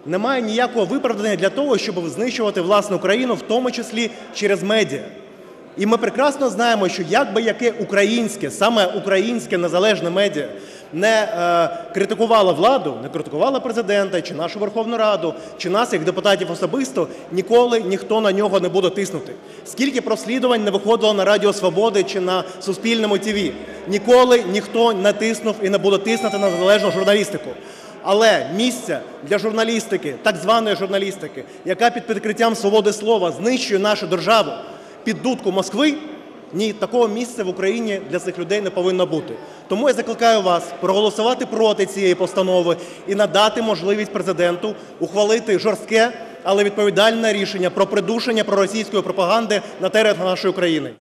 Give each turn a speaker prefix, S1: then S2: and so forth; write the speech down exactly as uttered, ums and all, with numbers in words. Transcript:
S1: немає ніякого виправдання для того, щоб знищувати власну країну, в тому числі через медіа. І ми прекрасно знаємо, що як би яке українське, саме українське незалежне медіа не е, критикувало владу, не критикувало президента, чи нашу Верховну Раду, чи нас, як депутатів особисто, ніколи ніхто на нього не буде тиснути. Скільки б розслідувань не виходило на Радіо Свободи чи на Суспільному ТВ, ніколи ніхто не тиснув і не буде тиснути на незалежну журналістику. Але місця для журналістики, так званої журналістики, яка під прикриттям свободи слова знищує нашу державу під дудку Москви, ні, такого місця в Україні для цих людей не повинно бути. Тому я закликаю вас проголосувати проти цієї постанови і надати можливість президенту ухвалити жорстке, але відповідальне рішення про придушення проросійської пропаганди на теренах нашої країни.